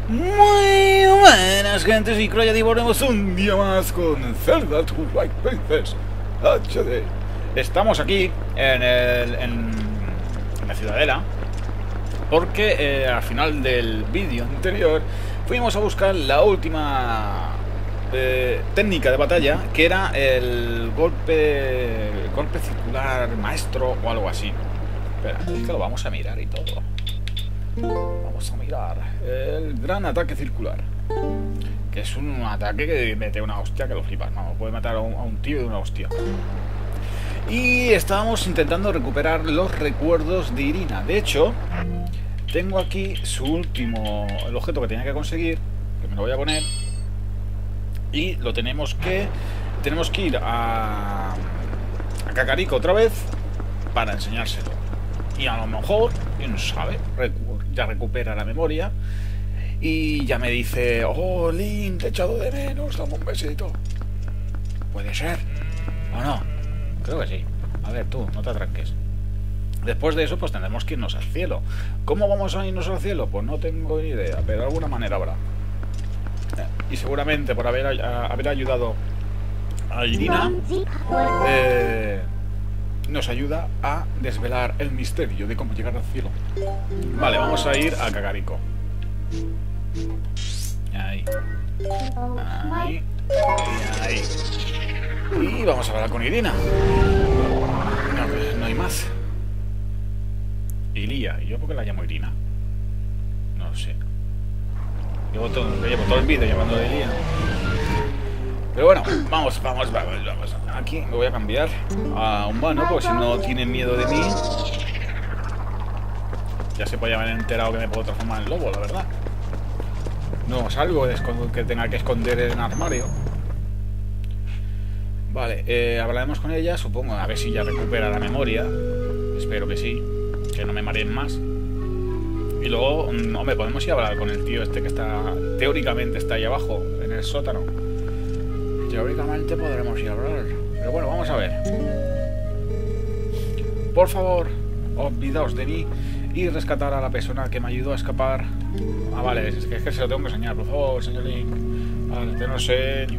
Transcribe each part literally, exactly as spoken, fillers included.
Muy buenas, gentes, y creo ya volvemos un día más con Zelda Twilight Princess H D. Estamos aquí en, el, en, en la Ciudadela porque eh, al final del vídeo anterior fuimos a buscar la última eh, técnica de batalla, que era el golpe el golpe circular maestro o algo así. Espera, es que lo vamos a mirar y todo. Vamos a mirar el gran ataque circular, que es un ataque que mete una hostia que lo flipas. No, puede matar a un, a un tío de una hostia. Y estábamos intentando recuperar los recuerdos de Irina. De hecho, tengo aquí su último, el objeto que tenía que conseguir, que me lo voy a poner. Y lo tenemos que tenemos que ir a, a Kakariko otra vez para enseñárselo. Y a lo mejor, quién sabe, ya recupera la memoria y ya me dice: oh, Link, te he echado de menos, dame un besito. Puede ser, o no, creo que sí. A ver, tú, no te atranques. Después de eso, pues tendremos que irnos al cielo. ¿Cómo vamos a irnos al cielo? Pues no tengo ni idea, pero de alguna manera habrá. Y seguramente por haber, a, haber ayudado a Irina, eh, nos ayuda a desvelar el misterio de cómo llegar al cielo. Vale, vamos a ir a Kakariko. Ahí. Ahí. Y ahí. Y vamos a hablar con Irina. No, no hay más. Ilia. ¿Y yo por qué la llamo Irina? No lo sé. Llevo todo, llevo todo el vídeo llamando a Ilia. Pero bueno, vamos, vamos, vamos, vamos. Aquí me voy a cambiar a humano, porque si no tienen miedo de mí, ya se puede haber enterado que me puedo transformar en lobo, la verdad. No es algo que tenga que esconder en el armario. Vale, eh, hablaremos con ella, supongo, a ver si ya recupera la memoria. Espero que sí, que no me mareen más. Y luego, hombre, podemos ir a hablar con el tío este que está, teóricamente está ahí abajo, en el sótano. Teóricamente podremos ir a hablar. Pero bueno, vamos a ver. Por favor, olvidaos de mí y rescatar a la persona que me ayudó a escapar. Ah, vale, es que, es que se lo tengo que enseñar. Por favor, señor Link. Vale, te lo enseño.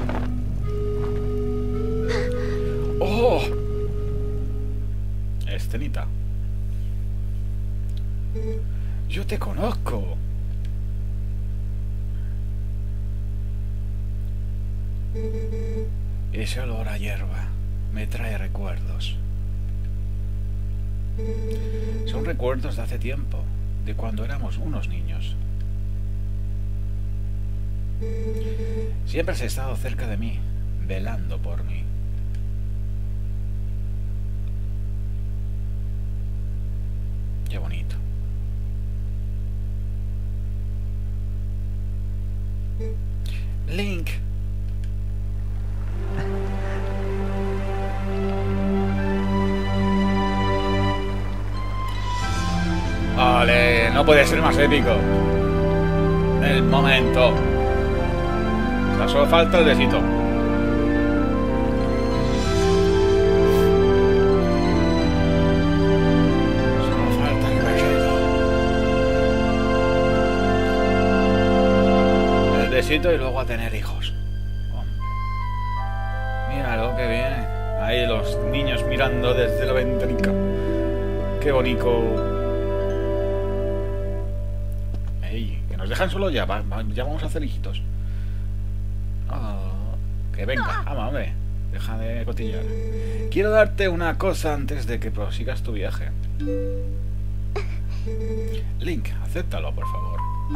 ¡Oh! Escenita. Yo te conozco. Ese olor a hierba me trae recuerdos. Son recuerdos de hace tiempo, de cuando éramos unos niños. Siempre has estado cerca de mí, velando por mí. Qué bonito. Link. Vale, no puede ser más épico. El momento. O sea, solo falta el besito. Solo falta el besito. El besito y luego a tener hijos. Oh. Míralo que viene. Ahí los niños mirando desde la ventanica. Qué bonito. Nos dejan solo ya, va, va, ya vamos a hacer hijitos. Oh, que venga, vamos, hombre. Deja de cotillar. Quiero darte una cosa antes de que prosigas tu viaje. Link, acéptalo, por favor.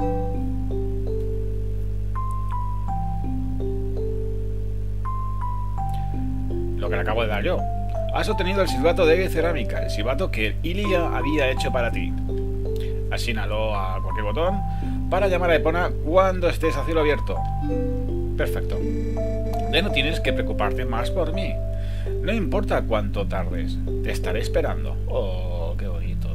Lo que le acabo de dar yo. Has obtenido el silbato de cerámica, el silbato que Ilia había hecho para ti. Asínalo a cualquier botón para llamar a Epona cuando estés a cielo abierto. Perfecto. Ya no tienes que preocuparte más por mí. No importa cuánto tardes, te estaré esperando. Oh, qué bonito.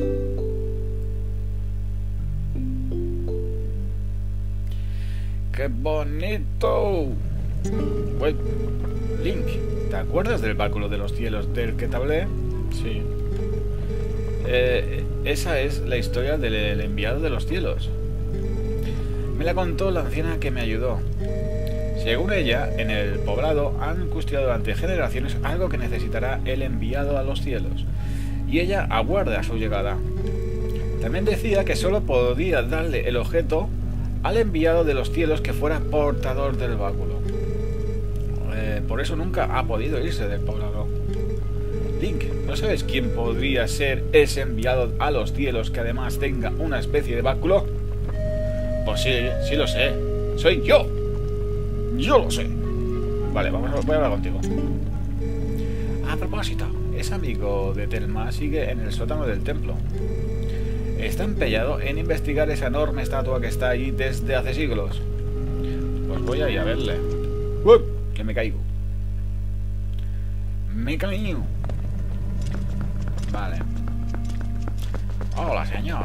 ¡Qué bonito! Pues, Link, ¿te acuerdas del báculo de los cielos del que te hablé? Sí. Eh, esa es la historia del enviado de los cielos. Me la contó la anciana que me ayudó. Según ella, en el poblado han custodiado durante generaciones algo que necesitará el enviado a los cielos, y ella aguarda su llegada. También decía que solo podía darle el objeto al enviado de los cielos que fuera portador del báculo. Eh, por eso nunca ha podido irse del poblado. Link, ¿no sabes quién podría ser ese enviado a los cielos que además tenga una especie de báculo? Pues sí, sí lo sé. ¡Soy yo! ¡Yo lo sé! Vale, vamos a, voy a hablar contigo. A propósito, ese amigo de Telma sigue en el sótano del templo. Está empeñado en investigar esa enorme estatua que está ahí desde hace siglos. Pues voy a ir a verle. ¡Uy! Que me caigo. Me caigo. Vale. Hola, señor.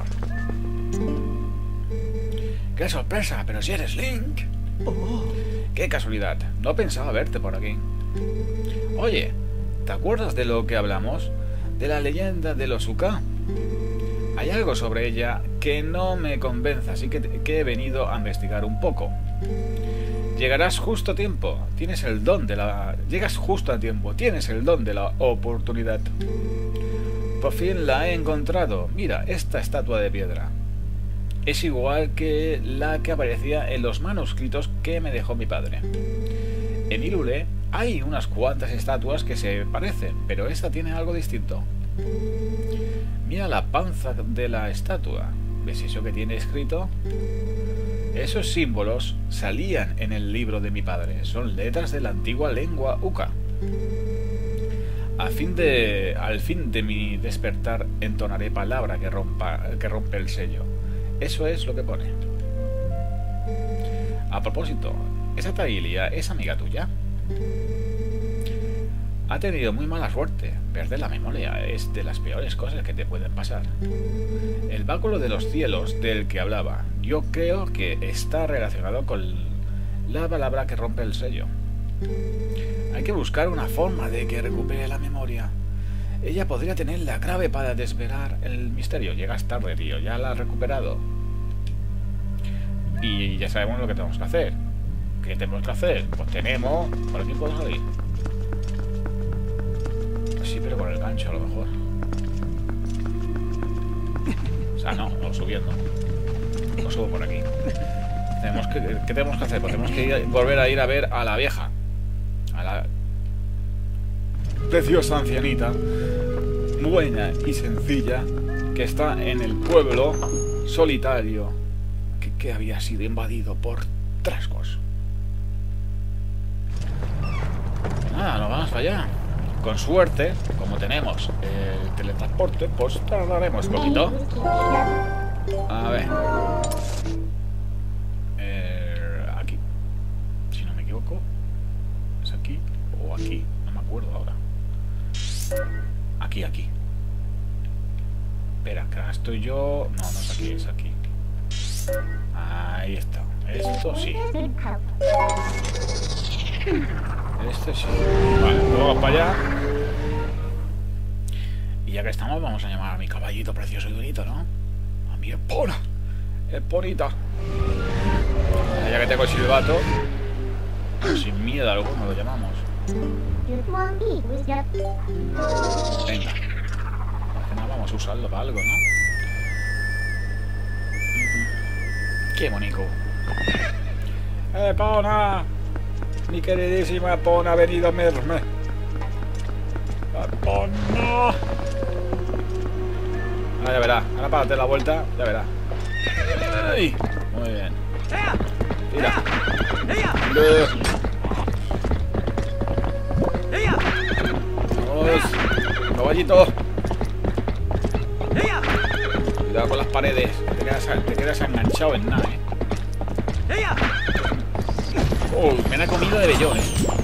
¡Qué sorpresa! Pero si eres Link. Oh. ¡Qué casualidad! No pensaba verte por aquí. Oye, ¿te acuerdas de lo que hablamos? De la leyenda de los Uka. Hay algo sobre ella que no me convence, así que, que he venido a investigar un poco. Llegarás justo a tiempo. Tienes el don de la... Llegas justo a tiempo. Tienes el don de la oportunidad. Por fin la he encontrado. Mira, esta estatua de piedra. Es igual que la que aparecía en los manuscritos que me dejó mi padre. En Hyrule hay unas cuantas estatuas que se parecen, pero esta tiene algo distinto. Mira la panza de la estatua. ¿Ves eso que tiene escrito? Esos símbolos salían en el libro de mi padre. Son letras de la antigua lengua Uka. A fin de, al fin de mi despertar entonaré palabra que, rompa, que rompe el sello. Eso es lo que pone. A propósito, ¿esa Tailia es amiga tuya? Ha tenido muy mala suerte. Perder la memoria es de las peores cosas que te pueden pasar. El báculo de los cielos del que hablaba, yo creo que está relacionado con la palabra que rompe el sello. Hay que buscar una forma de que recupere la memoria. Ella podría tener la clave para desvelar el misterio. Llegas tarde, tío. Ya la has recuperado. Y ya sabemos lo que tenemos que hacer. ¿Qué tenemos que hacer? Pues tenemos... ¿Por aquí puedo salir? Sí, pero con el gancho a lo mejor. O sea, no, no subiendo. Lo subo por aquí. Tenemos que, ¿Qué tenemos que hacer? Pues tenemos que ir, volver a ir a ver a la vieja. A la preciosa ancianita, buena y sencilla, que está en el pueblo solitario que, que había sido invadido por trasgos. Nada, nos vamos para allá. Con suerte, como tenemos el teletransporte, pues tardaremos un poquito. A ver. Eh, aquí. Si no me equivoco. ¿Es aquí o aquí? No me acuerdo ahora. Aquí, aquí. Espera, acá estoy yo. No, no es aquí, es aquí. Ahí está. Esto sí. Este sí. Vale, luego para allá. Y ya que estamos, vamos a llamar a mi caballito precioso y bonito, ¿no? A mi Epona. Eponita. Ya que tengo el silbato, sin miedo alguno lo llamamos. Venga. No, vamos a usarlo para algo, ¿no? Qué bonito. ¡Epona! Mi queridísima Epona ha venido a verme. ¡Epona! Ahora ya verá. Ahora para darte la vuelta, ya verá. ¡Ay! Muy bien. Mira. Vamos. Caballito. Cuidado con las paredes. Te quedas, te quedas enganchado en nada, eh. Oh, me la comido de vellón, eh.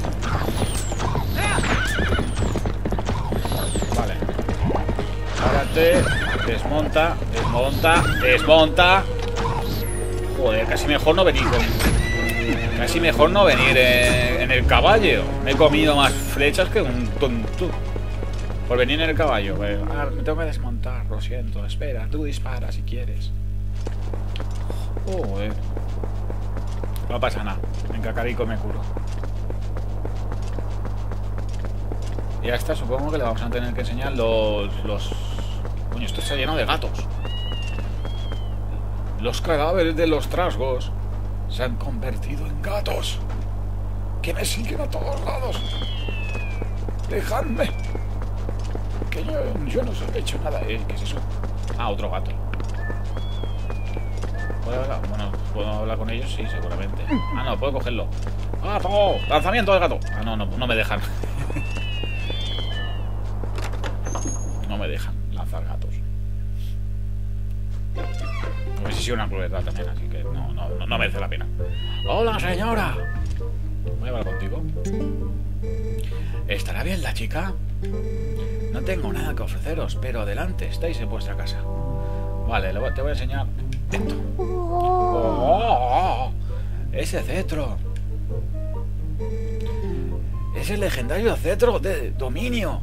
Vale. Párate. Desmonta. Desmonta. Desmonta. Joder, casi mejor no venir con... Casi mejor no venir en, en el caballo. Me he comido más flechas que un tonto. Por venir en el caballo. Pues, ah, me tengo que desmontar, lo siento. Espera, tú dispara si quieres. Joder. No pasa nada. En Cacarico me curo. Y a esta supongo que le vamos a tener que enseñar los... los... Coño, esto está lleno de gatos. Los cadáveres de los trasgos se han convertido en gatos que me siguen a todos lados. Dejadme. Que yo, yo no he hecho nada. ¿Eh? ¿Qué es eso? Ah, otro gato. ¿Puedo hablar? Bueno, ¿puedo hablar con ellos? Sí, seguramente. Ah, no, puedo cogerlo. ¡Gato! ¡Lanzamiento de gato! Ah, no, no, no me dejan. No me dejan lanzar gatos. Hubiese sido una crueldad también, así que no, no, no, no merece la pena. ¡Hola, señora! Voy a hablar contigo. ¿Estará bien la chica? No tengo nada que ofreceros, pero adelante, estáis en vuestra casa. Vale, te voy a enseñar esto. ¡Oh! ¡Ese cetro! ¡Es el legendario cetro de dominio!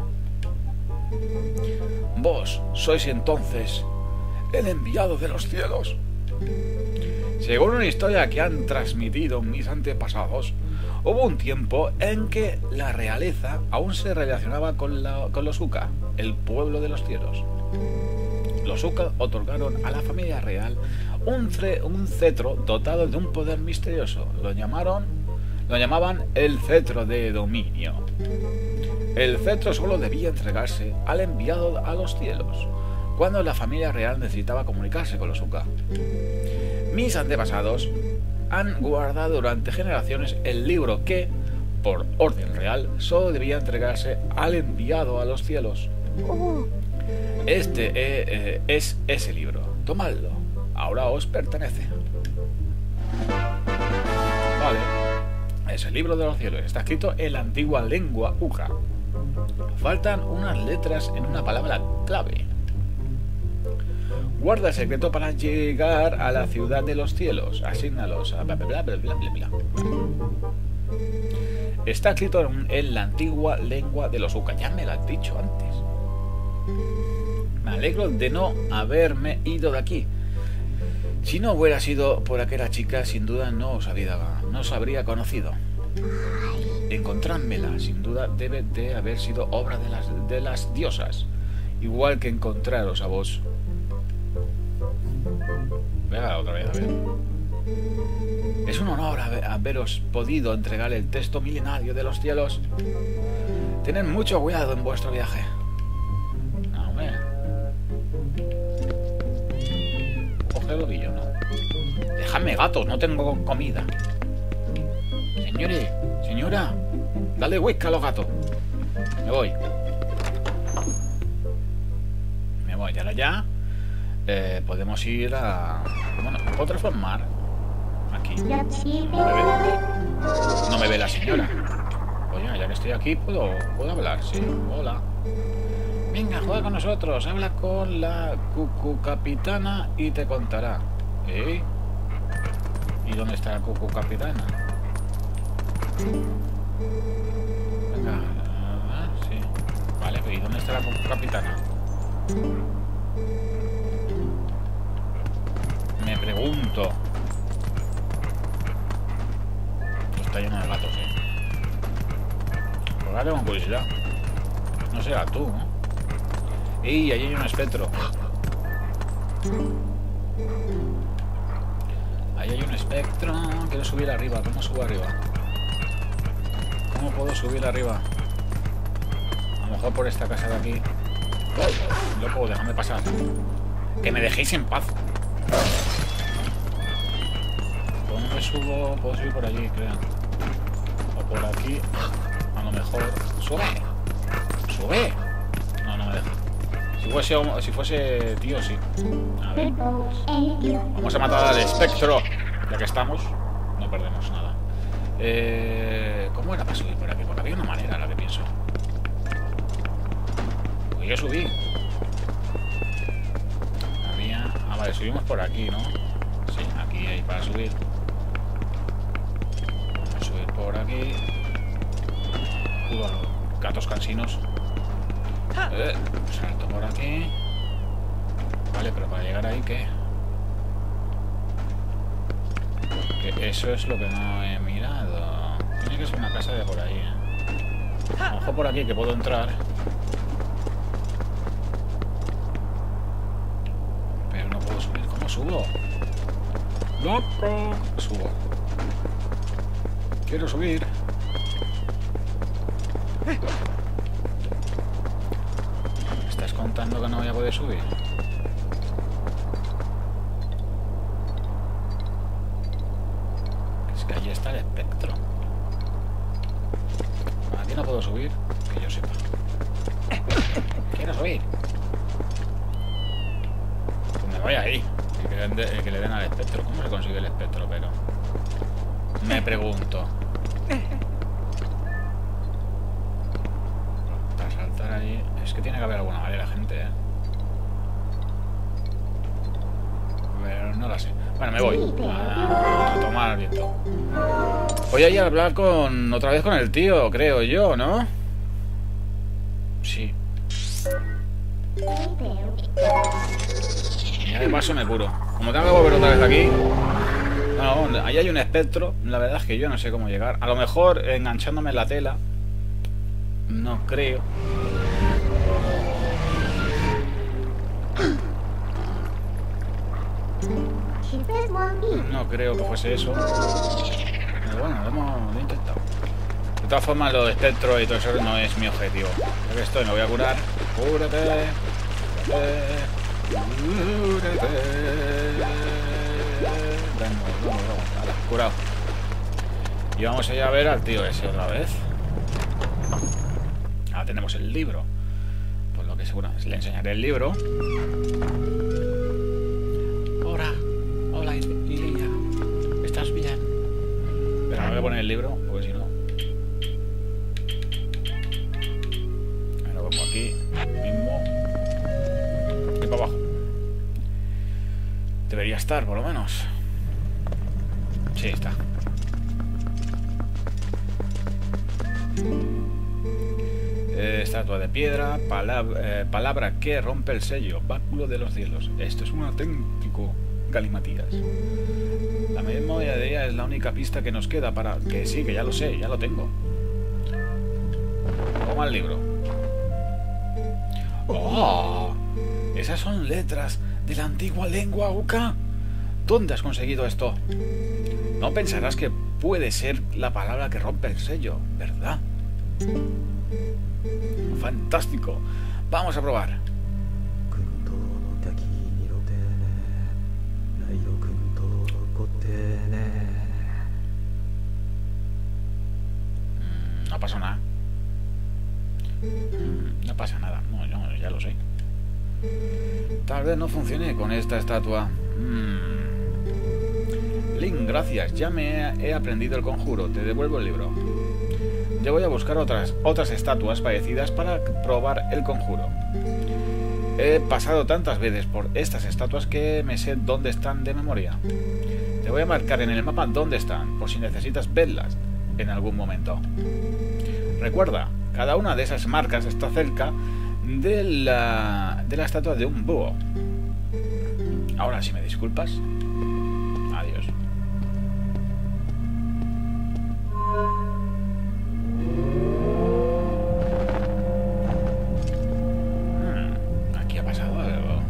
Vos sois entonces el enviado de los cielos. Según una historia que han transmitido mis antepasados, hubo un tiempo en que la realeza aún se relacionaba con, la, con los Uka, el pueblo de los cielos. Los Uka otorgaron a la familia real un, tre, un cetro dotado de un poder misterioso. Lo llamaron, lo llamaban el cetro de dominio. El cetro solo debía entregarse al enviado a los cielos, cuando la familia real necesitaba comunicarse con los Uka. Mis antepasados han guardado durante generaciones el libro que, por orden real, solo debía entregarse al enviado a los cielos. Este eh, eh, es ese libro. Tomadlo. Ahora os pertenece. Vale. Es el libro de los cielos. Está escrito en la antigua lengua Uka. Faltan unas letras en una palabra clave. Guarda el secreto para llegar a la ciudad de los cielos. Asígnalos a bla bla bla bla bla bla. Está escrito en, en la antigua lengua de los Uka. Ya me lo has dicho antes. Me alegro de no haberme ido de aquí. Si no hubiera sido por aquella chica, sin duda no os habría, no os habría conocido. Encontrármela, sin duda, debe de haber sido obra de las, de las diosas, igual que encontraros a vos. Venga, otra vez, a ver. Es un honor haber, haberos podido entregar el texto milenario de los cielos. Tened mucho cuidado en vuestro viaje. No, hombre. Coge el ovillo, ¿no? Déjame, gatos, no tengo comida. Señores, señora, dale whisky a los gatos. Me voy. Me voy, ahora ya. Eh, podemos ir a... Bueno, ¿me puedo transformar? Aquí. No me ve, no me ve la señora. Oye, ya que estoy aquí, ¿puedo, puedo hablar? Sí, hola. Venga, juega con nosotros. Habla con la cucu capitana y te contará. ¿Eh? ¿Y dónde está la cucu capitana? Venga, ah, sí. Vale, ¿y dónde está la cucu capitana? Me pregunto. Está lleno de gatos, eh. Pues ahora tengo curiosidad. No será tú, ¿no? ¡Ey! Ahí hay un espectro. Ahí hay un espectro. Quiero subir arriba. ¿Cómo subo arriba? ¿Cómo puedo subir arriba? A lo mejor por esta casa de aquí. Loco, déjame pasar. Que me dejéis en paz. ¿Cómo me subo? Puedo subir por allí, creo. O por aquí. A lo mejor. ¡Sube! ¡Sube! No, no me deja. Si fuese, si fuese tío, sí. A ver. Vamos a matar al espectro. Ya que estamos, no perdemos nada. Eh, ¿Cómo era para subir por aquí? Porque había una manera, la que pienso. Pues yo subí. Había... Ah, vale, subimos por aquí, ¿no? Sí, aquí hay para subir. Vamos a subir por aquí. Uh, gatos cansinos. Eh, salto por aquí. Vale, pero para llegar ahí, ¿qué? ¿Qué Eso es lo que no he mirado. Tiene que ser una casa de por ahí, ¿eh? Ojo por aquí que puedo entrar. Pero no puedo subir. ¿Cómo subo? ¡Loco! Subo. Quiero subir. ¿Me estás contando que no voy a poder subir? Es que allí está el espectro. Aquí no puedo subir, que yo sepa. Quiero subir. Pues me voy ahí. El que, le den, el que le den al espectro. ¿Cómo se consigue el espectro? Pero me pregunto. Para saltar allí. Es que tiene que haber alguna manera, gente, ¿eh? Pero no la sé. Bueno, me voy a, a tomar viento. Voy a ir a hablar con otra vez con el tío, creo yo, ¿no? Sí. Ya de paso me curo. Como tengo que volver otra vez aquí. No, ahí hay un espectro. La verdad es que yo no sé cómo llegar. A lo mejor enganchándome en la tela. No creo. No creo que fuese eso. Pero bueno, lo hemos intentado. De todas formas, lo de espectro y todo eso no es mi objetivo. Ya que estoy, me voy a curar. Cúrate. Cúrate. Cúrate. Venga, vamos, vamos. Vale, curado. Y vamos a ir a ver al tío ese otra vez. Ahora tenemos el libro. Pues lo que seguro es le enseñaré el libro. Hola. Hola, Lilia. ¿Estás bien? Pero me voy a poner el libro, porque si no... Me lo pongo aquí mismo. Y para abajo. Debería estar, por lo menos. Sí, está. Eh, estatua de piedra, palabra, eh, palabra que rompe el sello, báculo de los cielos. Esto es un auténtico galimatías. La memoria de ella es la única pista que nos queda para... Que sí, que ya lo sé, ya lo tengo. Toma el libro. ¡Oh! Esas son letras de la antigua lengua Uka. ¿Dónde has conseguido esto? No pensarás que puede ser la palabra que rompe el sello, ¿verdad? ¡Fantástico! Vamos a probar. No pasa nada. No pasa nada. No, no, ya lo sé. Tal vez no funcione con esta estatua. Mm. Link, gracias. Ya me he aprendido el conjuro. Te devuelvo el libro. Yo voy a buscar otras, otras estatuas parecidas para probar el conjuro. He pasado tantas veces por estas estatuas que me sé dónde están de memoria. Te voy a marcar en el mapa dónde están, por si necesitas verlas en algún momento. Recuerda, cada una de esas marcas está cerca de la, de la estatua de un búho. Ahora, si me disculpas. Adiós. Hmm, aquí ha pasado algo.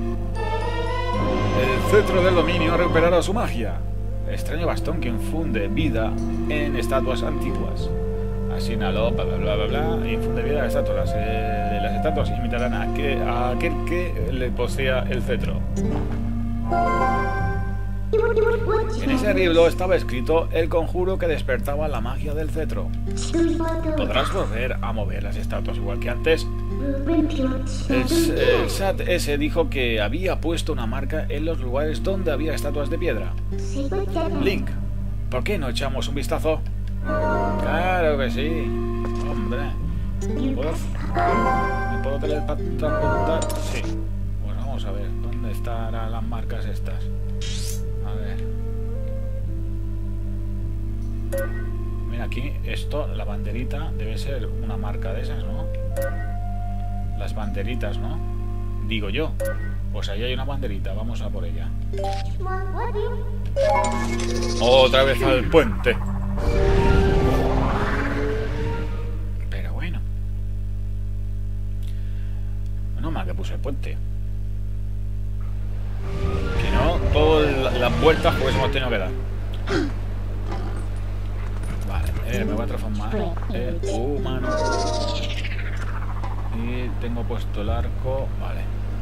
El cetro del dominio ha recuperado su magia. Extraño bastón que infunde vida en estatuas antiguas. Asínalo, bla bla bla bla bla, infunde vida a las estatuas. Eh, las estatuas imitarán a, que, a aquel que le posea el cetro. En ese libro estaba escrito el conjuro que despertaba la magia del cetro. Podrás volver a mover las estatuas igual que antes. El, el S A T ese dijo que había puesto una marca en los lugares donde había estatuas de piedra. Link, ¿por qué no echamos un vistazo? Claro que sí. Hombre. ¿Puedo? ¿Me puedo teletransportar? Sí. Pues vamos a ver. ¿Dónde estarán las marcas estas? A ver. Mira aquí. Esto, la banderita, debe ser una marca de esas, ¿no? Las banderitas, ¿no? Digo yo. Pues ahí hay una banderita. Vamos a por ella. Otra vez al puente. Pero bueno. No mal que puse el puente. Si no, todas las vueltas pues hemos tenido que dar. Vale, eh, me voy a transformar en humano. Y tengo puesto el arco. Vale.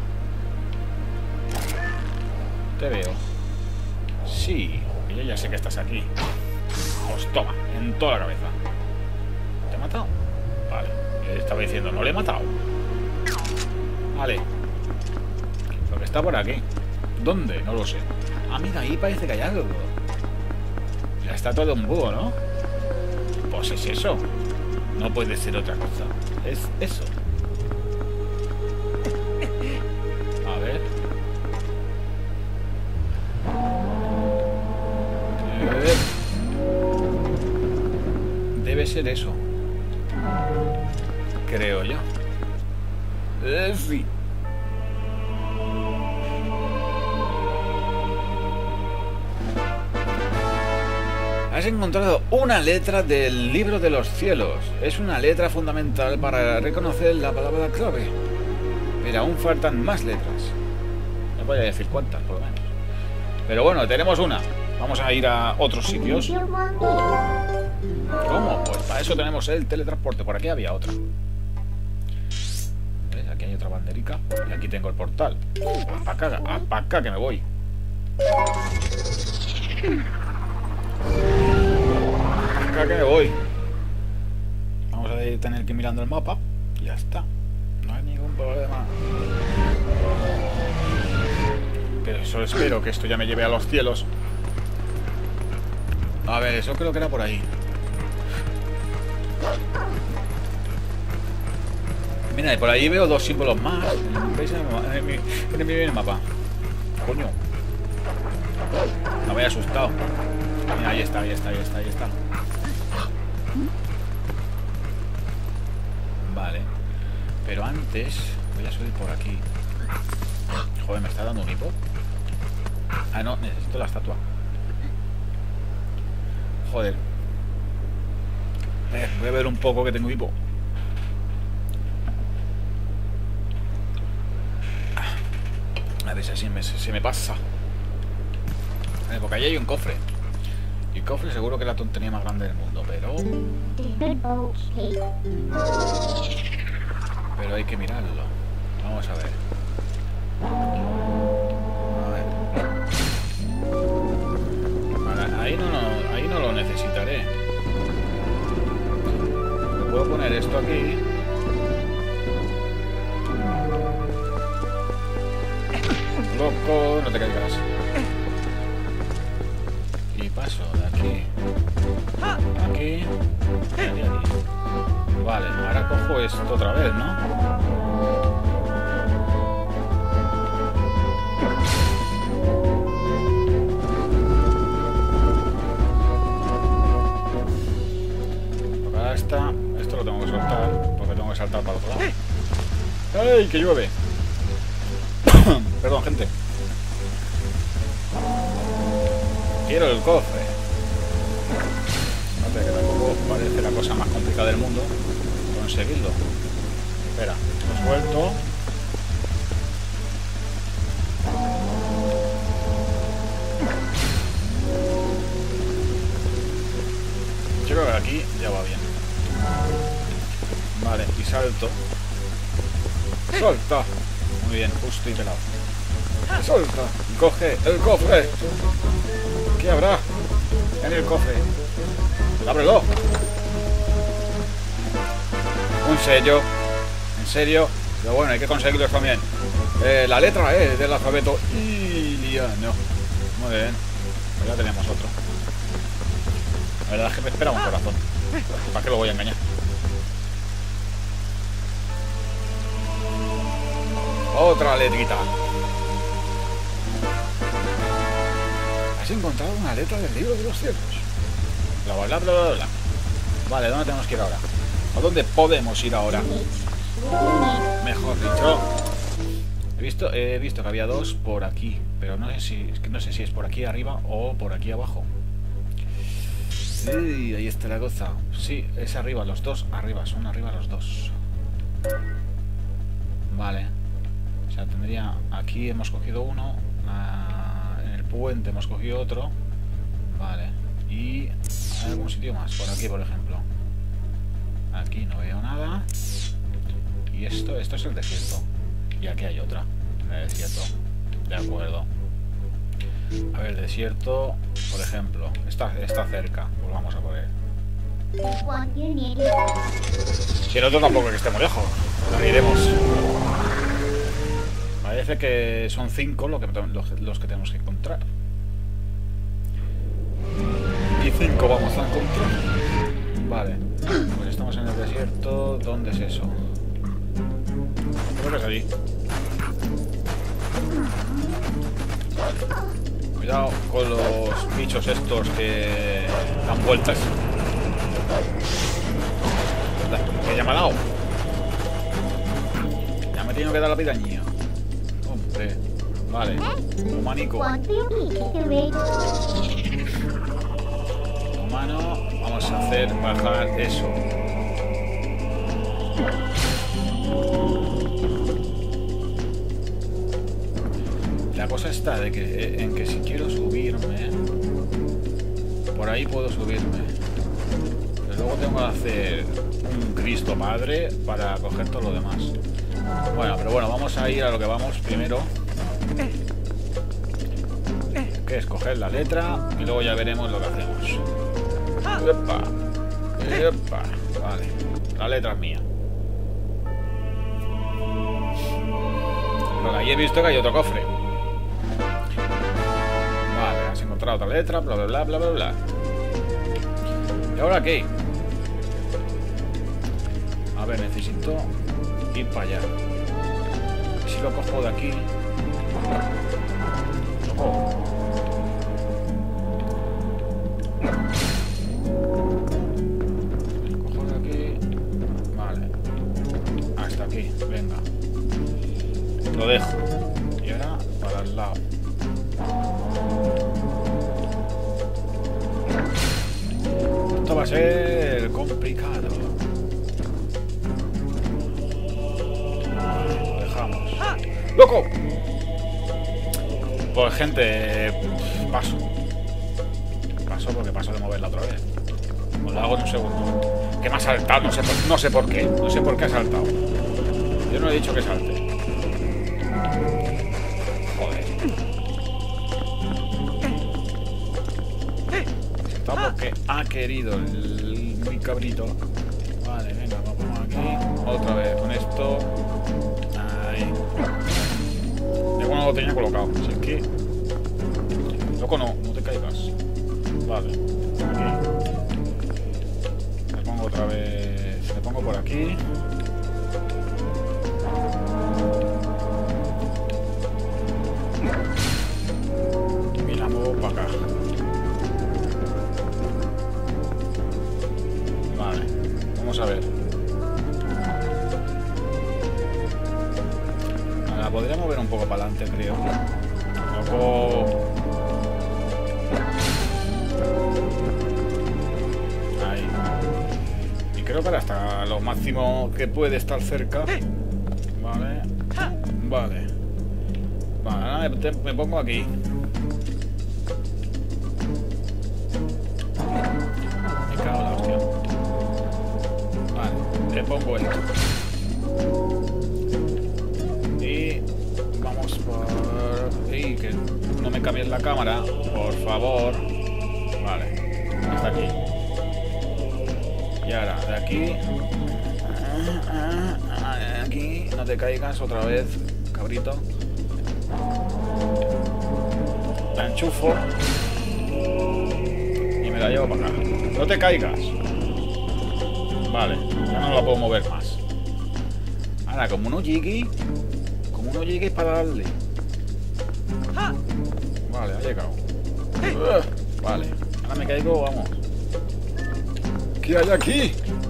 Te veo. Sí, yo ya sé que estás aquí. Pues toma, en toda la cabeza. ¿Te he matado? Vale. Le estaba diciendo, no le he matado. Vale. Lo que está por aquí. ¿Dónde? No lo sé. Ah, mira, ahí parece que hay algo. La estatua de un búho, ¿no? Pues es eso. No puede ser otra cosa. Es eso. A ver. Debe ser eso. Creo yo. Eh, sí. Has encontrado una letra del libro de los cielos. Es una letra fundamental para reconocer la palabra clave. Pero aún faltan más letras. No voy a decir cuántas, por lo menos. Pero bueno, tenemos una. Vamos a ir a otros sitios. ¿Cómo? Pues para eso tenemos el teletransporte. Por aquí había otra. ¿Ves? Aquí hay otra banderica. Y aquí tengo el portal. Para acá, para acá que me voy. Acá que me voy. Vamos a tener que ir mirando el mapa. Y ya está. No hay ningún problema. Pero solo espero que esto ya me lleve a los cielos. A ver, eso creo que era por ahí. Mira, y por ahí veo dos símbolos más. ¿Veis en mi, en mi mapa? Coño. Me había asustado. Mira, ahí está, ahí está, ahí está, ahí está. Vale. Pero antes voy a subir por aquí. Joder, ¿me está dando un hipo? Ah, no, necesito la estatua. Joder. Eh, voy a ver un poco que tengo hipo. A ver si así me, se me pasa. Eh, porque ahí hay un cofre. Y el cofre seguro que es la tontería más grande del mundo, pero... Pero hay que mirarlo. Vamos a ver. A ver. Vale, ahí no, no, ahí no lo necesitaré. Puedo poner esto aquí. Loco, no te caigas. Y paso de aquí. Aquí. Y aquí. Vale, ahora cojo esto otra vez, ¿no? Porque ahora está... Esto lo tengo que soltar, porque tengo que saltar para el otro lado. ¡Ey, que llueve! Perdón, gente. Quiero el cofre. No sé, que tampoco parece la cosa más complicada del mundo conseguirlo. Espera, lo suelto. Yo creo que aquí ya va bien. Vale, y salto. ¡Solta! Muy bien, justo y pelado. ¡Solta! Y coge el cofre. ¿Qué habrá en el cofre? ¡Ábrelo! Un sello. En serio. Pero bueno, hay que conseguirlo también. Eh, la letra E del alfabeto iliano. Muy bien. Pues ya tenemos otro. La verdad es que me espera un corazón. ¿Para qué lo voy a engañar? Otra letrita. Has encontrado una letra del libro de los cielos. Bla, bla, bla, bla, bla. Vale, ¿dónde tenemos que ir ahora? ¿A dónde podemos ir ahora? Mejor dicho. He visto, he visto que había dos por aquí. Pero no sé si, es que no sé si es por aquí arriba o por aquí abajo. Sí, ahí está la cosa. Sí, es arriba, los dos arriba, son arriba los dos. Vale. O sea, tendría... Aquí hemos cogido uno. Uh, en el puente hemos cogido otro. Vale. Y... ¿hay algún sitio más? Por aquí, por ejemplo. Aquí no veo nada. Y esto, esto es el desierto. Y aquí hay otra. En el desierto. De acuerdo. A ver, desierto, por ejemplo. Está, está cerca. Pues vamos a por él. Si el otro tampoco es que esté muy lejos. Lo iremos. Parece que son cinco lo que, los, los que tenemos que encontrar. Y cinco vamos a encontrar. Vale. Pues estamos en el desierto. ¿Dónde es eso? Creo que es allí. Cuidado con los bichos estos que dan vueltas. Que ya me ha dado. Ya me tengo que dar la piraña. Hombre. Vale. Humanico. Humano. Vamos a hacer bajar eso. La cosa está de que, en que si quiero subirme, por ahí puedo subirme. Pero luego tengo que hacer un Cristo Padre para coger todo lo demás. Bueno, pero bueno, vamos a ir a lo que vamos primero. Que es coger la letra y luego ya veremos lo que hacemos. ¡Epa! ¡Epa! Vale, la letra es mía. Bueno, ahí he visto que hay otro cofre. Vale, has encontrado otra letra, bla bla bla bla bla bla. ¿Y ahora qué? A ver, necesito ir para allá. ¿Y si lo cojo de aquí? Lo cojo. Lo cojo de aquí. Vale. Hasta aquí, venga. Lo dejo. Y ahora para el lado. Esto va a ser complicado. Lo dejamos. ¡Loco! Pues gente, paso. Paso porque paso de moverla otra vez. Os lo hago en un segundo. Que me ha saltado, no sé por, no sé por qué. No sé por qué ha saltado. Yo no he dicho que salte. Porque ha querido el muy cabrito. Vale, venga, vamos aquí. Otra vez con esto. Ahí. Ya cuando lo tenía colocado. Así es que. Loco, no, no te caigas. Vale, aquí. Le pongo otra vez. Le pongo por aquí. Y la muevo para acá. Vamos a ver. La podría mover un poco para adelante, creo. Un poco... Ahí. Y creo que ahora hasta lo máximo que puede estar cerca. Vale. Vale. Vale, ahora me, me pongo aquí. Me cago en la hostia. Le pongo esto. Y vamos por... Y que no me cambies la cámara, por favor. Vale, hasta aquí. Y ahora, de aquí... Aquí, no te caigas otra vez, cabrito. La enchufo. Y me la llevo para acá. No te caigas. Vale, ya no la puedo mover más. Ahora, como no llegue, como no llegue para darle. Vale, ha llegado. Uh, vale, ahora me caigo, vamos. ¿Qué hay aquí?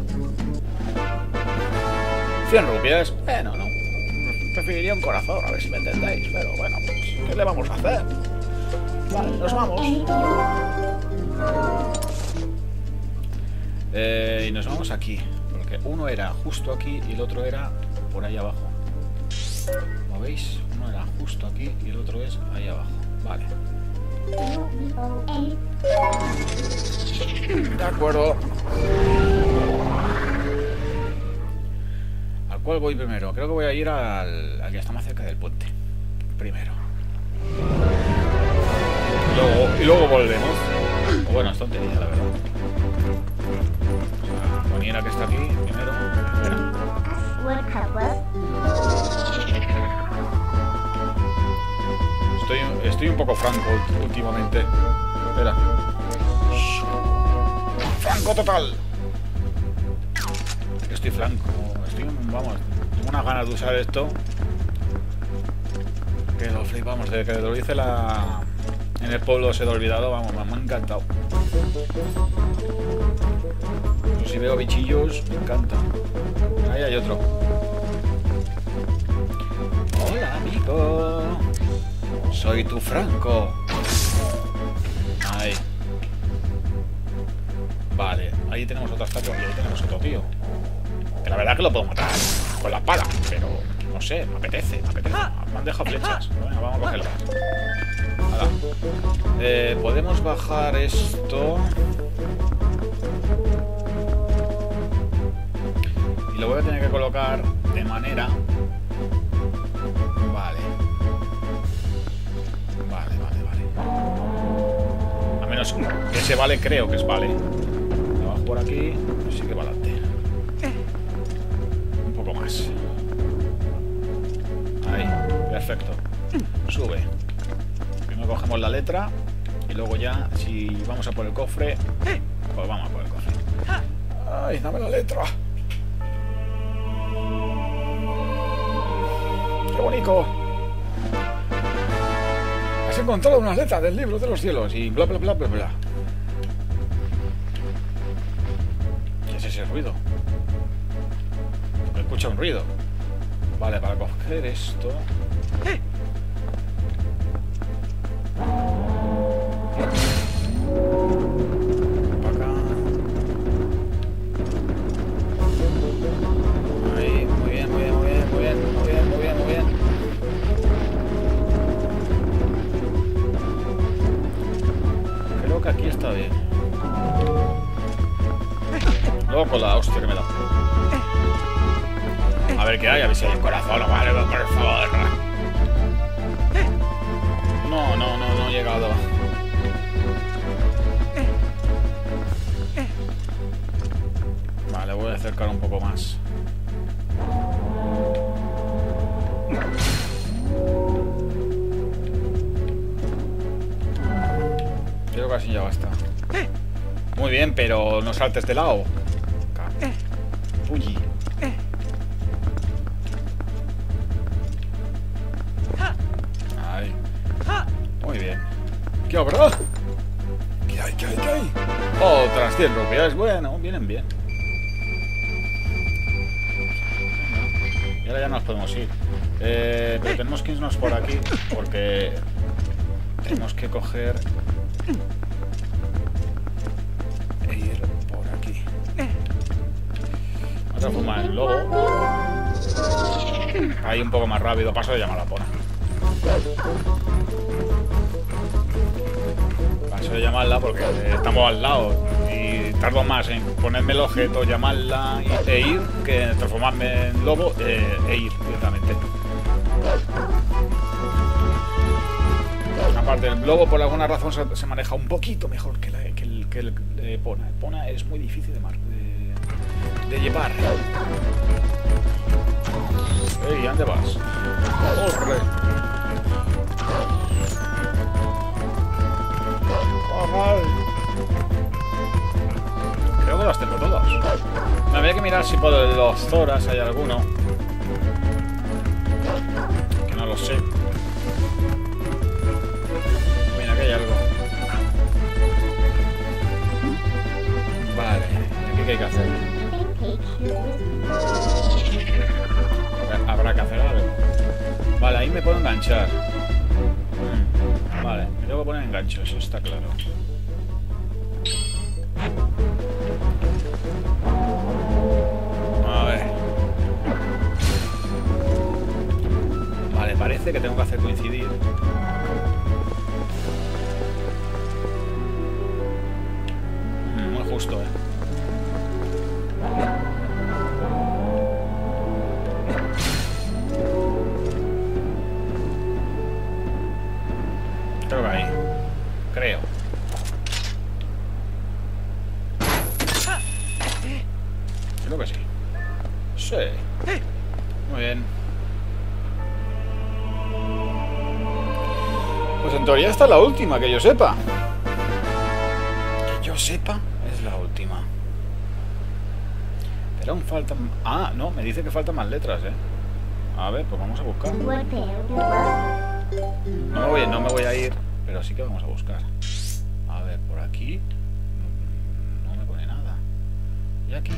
cien rupias. Bueno, no. Preferiría un corazón, a ver si me entendéis. Pero bueno, pues, ¿qué le vamos a hacer? Vale, nos vamos. Eh, y nos vamos aquí. Porque uno era justo aquí y el otro era por ahí abajo. ¿Lo veis? Uno era justo aquí y el otro es ahí abajo. Vale. De acuerdo. ¿Al cual voy primero? Creo que voy a ir al, al que está más cerca del puente. Primero. Y luego, y luego volvemos. Bueno, es tontería, la verdad. O sea, Bonilla que está aquí primero. Espera. Estoy, estoy un poco franco últimamente. Espera. ¡Franco total! Estoy franco. Estoy, vamos, tengo unas ganas de usar esto. Que lo flipamos. Desde que lo hice la... en el pueblo se lo he olvidado. Vamos, me ha encantado. Yo si veo bichillos, me encanta. Ahí hay otro. Hola, amigo. Soy tu Franco. Ahí. Vale, ahí tenemos otra estatua y ahí tenemos otro tío. Que la verdad que lo puedo matar con la espada, pero no sé, me apetece, me apetece. Me han dejado flechas. Bueno, vamos a cogerlas. Hala. Eh, podemos bajar esto. Y lo voy a tener que colocar de manera... Vale. Vale, vale, vale. A menos que ese vale, creo que es vale. Lo bajo por aquí. Sí que va adelante. Un poco más. Ahí, perfecto. Sube. Primero cogemos la letra. Y luego ya, si vamos a por el cofre, pues vamos a por el cofre. Ay, dame la letra. ¡Qué bonito! Has encontrado unas letras del libro de los cielos y bla bla bla bla bla. ¿Qué es ese ruido? Escucha un ruido. Vale, para coger esto. Para acá. Ahí, muy bien, muy bien, muy bien, muy bien, muy bien, muy bien, muy bien. Creo que aquí está bien. Luego con la hostia que me da. A ver qué hay, a ver si hay un corazón o algo, por favor. No, no, no, no he llegado. Vale, voy a acercar un poco más. Creo que así ya basta. Muy bien, pero no saltes de lado. Uy. Ahí. Muy bien. ¿Qué habrá? ¿Qué hay, qué hay, qué hay? Otras cien rupias. Bueno, vienen bien. Y ahora ya nos podemos ir. Eh, pero tenemos que irnos por aquí porque tenemos que coger e ir por aquí. Vamos a transformar el lobo. Ahí un poco más rápido. Paso de llamar a la pona. Paso de llamarla porque estamos al lado y tardo más en ponerme el objeto, llamarla e ir que en transformarme en lobo eh, e ir directamente. Aparte, el lobo por alguna razón se, se maneja un poquito mejor que, la, que el, que el eh, Pona. El Pona es muy difícil de, mar, de, de llevar. Ey, ¿dónde vas? ¡Corre! ¡Corre! Creo que los tengo todos. Me habría que mirar si por los Zoras hay alguno. Que no lo sé. Mira, aquí hay algo. Vale, ¿aquí qué hay que hacer? Habrá que hacer algo. Vale, ahí me puedo enganchar. Vale, me tengo que poner engancho, eso está claro. justo, ¿eh? Creo que ahí. Creo. Creo que sí. Sí. Muy bien. Pues en teoría esta es la última, que yo sepa. Que yo sepa, es la última. Pero aún faltan... Ah, no, me dice que faltan más letras, ¿eh? A ver, pues vamos a buscar. No me voy, no me voy a ir, pero sí que vamos a buscar. A ver, por aquí... No me pone nada. ¿Y aquí?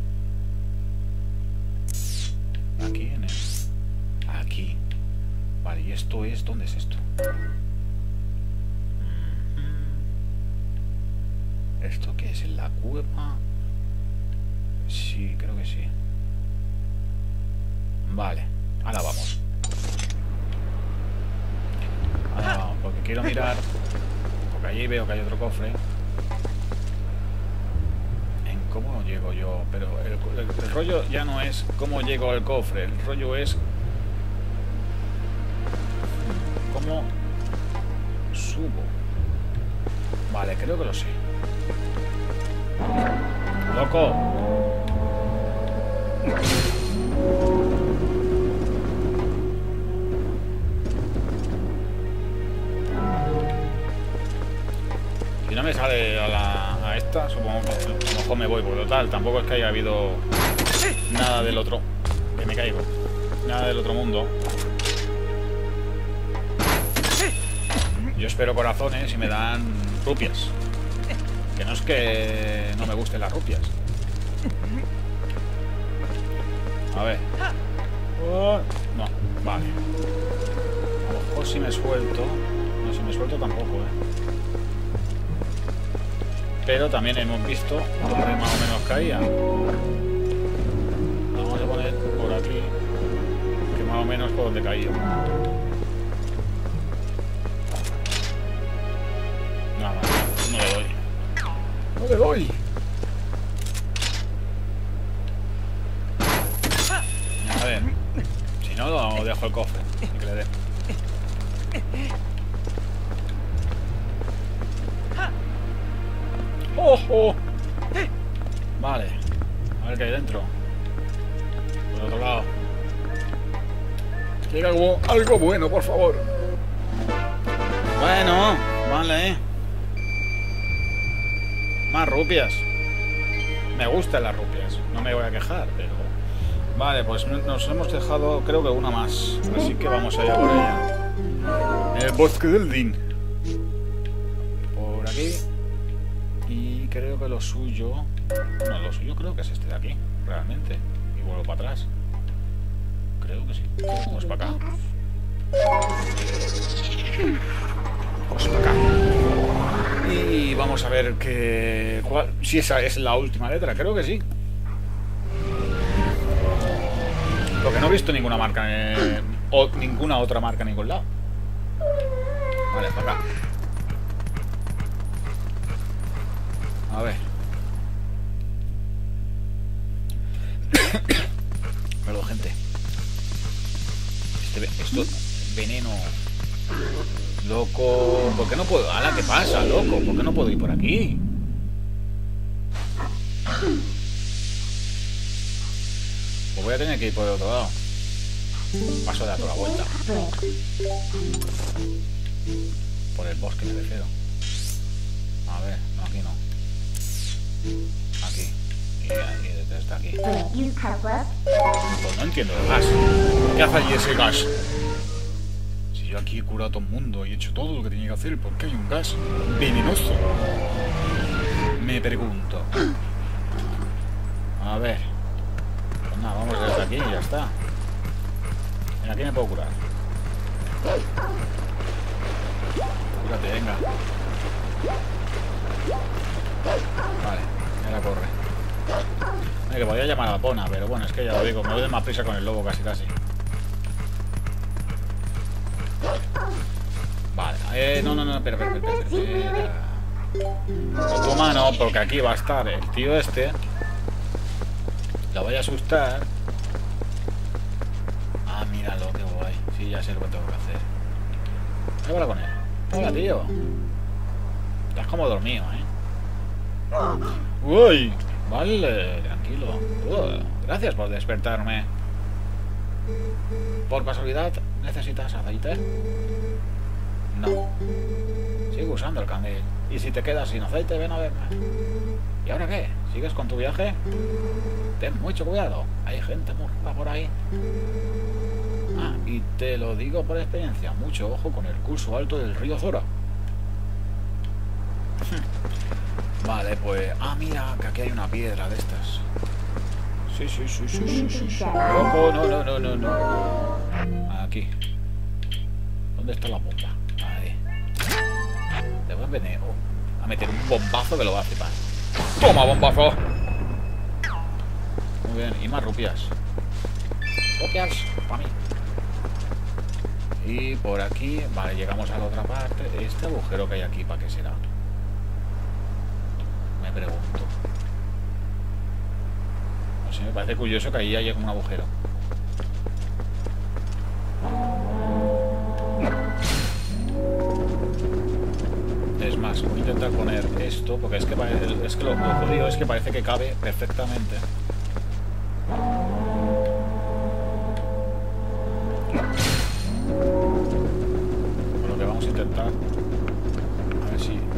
Aquí en el... Aquí. Vale, ¿y esto es? ¿Dónde es esto? ¿Esto qué es? ¿En la cueva? Sí, creo que sí. Vale, ahora vamos. Ahora vamos, porque quiero mirar. Porque allí veo que hay otro cofre. En cómo llego yo. Pero el, el, el rollo ya no es cómo llego al cofre. El rollo es cómo subo. Vale, creo que lo sé. ¡Loco! Si no me sale a, la, a esta, supongo que a lo mejor me voy, por total. Tampoco es que haya habido nada del otro. Que me caigo. Nada del otro mundo. Yo espero corazones y me dan rupias. Que no es que no me gusten las rupias. A ver. Oh, no, vale. A lo mejor si me suelto. No, si me suelto tampoco, ¿eh? Pero también hemos visto dónde más o menos caía. Vamos a poner por aquí. Que más o menos por donde caía. Nada, no le doy. ¡No le doy! A ver. Si no, lo dejo el cofre. Y que le dé. ¡Ojo! Vale. A ver qué hay dentro. Por otro lado. Que haya algo, algo bueno, por favor. Bueno, vale. Más rupias. Me gustan las rupias. No me voy a quejar, pero... Vale, pues nos hemos dejado, creo que una más. Así que vamos allá por ella. El bosque del Din. Por aquí. Y creo que lo suyo... No, lo suyo creo que es este de aquí, realmente. Y vuelvo para atrás. Creo que sí. Pues para acá. Pues para acá. Y vamos a ver que... ¿cuál? Si esa es la última letra, creo que sí. Porque no he visto ninguna marca en, o ninguna otra marca en ningún lado. Vale, para acá. A ver. Perdón, gente. Este, esto, veneno. Loco. ¿Por qué no puedo? ¡Hala! ¿Qué pasa, loco? ¿Por qué no puedo ir por aquí? Pues voy a tener que ir por el otro lado. Paso de dar toda la vuelta. Por el bosque me refiero. A ver, no, aquí no. Aquí. Y aquí, desde aquí. Pues no entiendo el gas. ¿Qué hace allí ese gas? Si yo aquí he curado a todo el mundo y he hecho todo lo que tenía que hacer, ¿por qué hay un gas venenoso? Me pregunto. A ver. Pues nada, vamos desde aquí y ya está. Mira, aquí me puedo curar. Cúrate, venga. Vale, ahora corre. Mira, que podía llamar a la pona, pero bueno, es que ya lo digo, me doy más prisa con el lobo casi casi. Vale, eh, no, no, no, espera, espera, espera, espera. con tu mano, porque aquí va a estar el tío este. Lo voy a asustar. Ah, míralo, qué guay. Sí, ya sé lo que tengo que hacer. Voy a hablar con él. Hola, tío. Estás como dormido, ¿eh? Uy, vale, tranquilo. Uh, gracias por despertarme. ¿Por casualidad necesitas aceite? No. Sigo usando el candil. Y si te quedas sin aceite, ven a verme. ¿Y ahora qué? ¿Sigues con tu viaje? Ten mucho cuidado. Hay gente morra por ahí. Ah, y te lo digo por experiencia. Mucho ojo con el curso alto del río Zora. Vale, pues... Ah, mira, que aquí hay una piedra de estas. Sí, sí, sí, sí, sí, sí, sí. Ojo, no, no, no, no, no. Aquí. ¿Dónde está la bomba? Ahí. Te voy a venir a meter un bombazo que lo va a flipar. ¡Toma, bombazo! Muy bien, y más rupias. Rupias, para mí. Y por aquí, vale, llegamos a la otra parte. Este agujero que hay aquí, ¿para qué será? Me pregunto. No sé, me parece curioso que ahí haya un agujero. Es más, voy a intentar poner esto, porque es que, parece, es que lo, lo jodido es que parece que cabe perfectamente. Por lo que vamos a intentar. A ver si...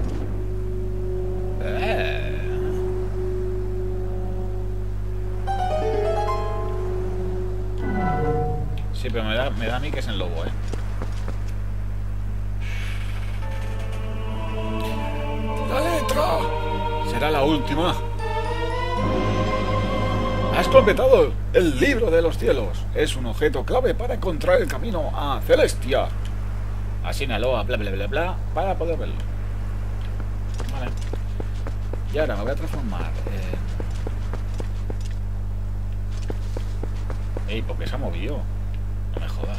Eh. Sí, pero me da, me da a mí que es el lobo, ¿eh? ¡La letra! Será la última. Has completado el libro de los cielos. Es un objeto clave para encontrar el camino a Celestia. Asínalo a bla bla bla bla para poder verlo. Vale. Y ahora me voy a transformar en... Ey, ¿por qué se ha movido? No me jodas.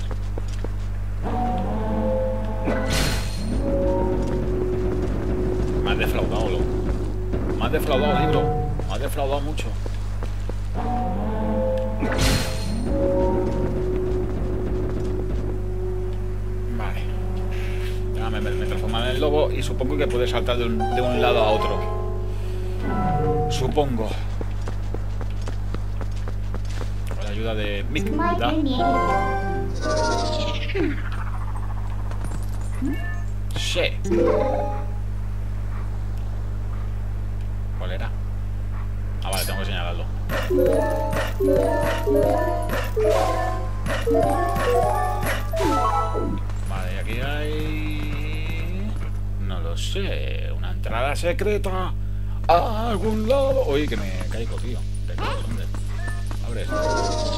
Me has defraudado, loco. Me has defraudado, libro. Me has defraudado mucho. Vale. Ya me, me transforman en el lobo y supongo que puede saltar de un, de un lado a otro. Supongo. Con la ayuda de Mick. Sí. ¿Cuál era? Ah, vale, tengo que señalarlo. Vale, y aquí hay... No lo sé. Una entrada secreta a algún lado. Oye, que me caigo, tío. ¿De qué? ¿Dónde? Abre esto.